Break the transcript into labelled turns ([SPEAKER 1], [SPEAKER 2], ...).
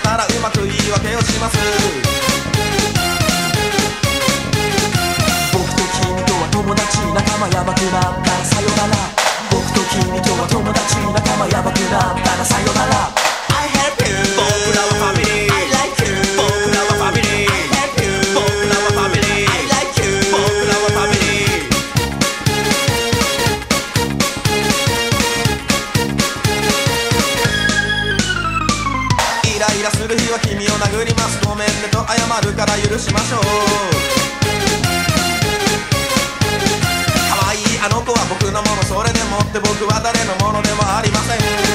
[SPEAKER 1] ならうまく言い訳をします。僕と君とは友達、仲間やばくなったらさよなら。僕と君とは友達、仲間やばくなったらさよなら。 I help you 僕らはファミリー I like you 僕らはファミリー I help you 僕らはファミリー I like you 僕らはファミリー。イライラする日は君を殴ります。ごめんねと謝るから許しましょう。可愛いあの子は僕のもの、それでもって僕は誰のものでもありません。